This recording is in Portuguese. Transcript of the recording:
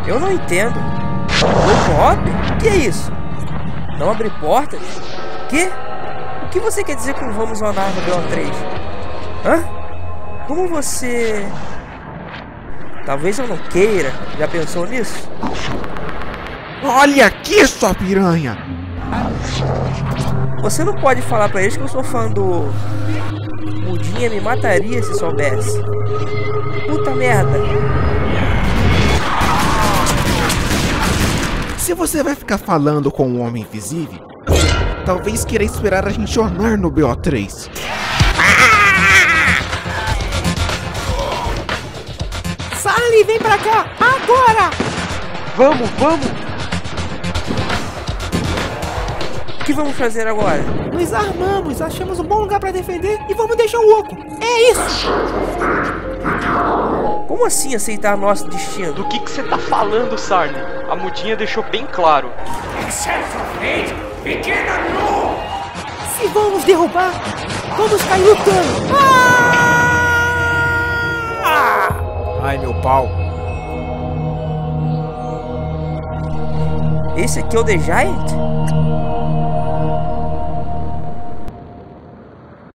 Eu não entendo. Co-op? O que é isso? Não abrir portas? Que? O que você quer dizer com vamos zonar no BO3? Hã? Como você... Talvez eu não queira. Já pensou nisso? Olha aqui, sua piranha! Você não pode falar pra eles que eu sou fã do... Mudinha me mataria se soubesse. Puta merda. Se você vai ficar falando com o Homem Invisível, talvez queira esperar a gente jornar no BO3. Sally, vem pra cá, agora! Vamos, vamos! O que vamos fazer agora? Nos armamos, achamos um bom lugar pra defender e vamos deixar o oco. É isso! Como assim aceitar nosso destino? Do que você tá falando, Sarne? A Mudinha deixou bem claro. Se vamos derrubar, vamos cair lutando. Ai, meu pau. Esse aqui é o The Giant?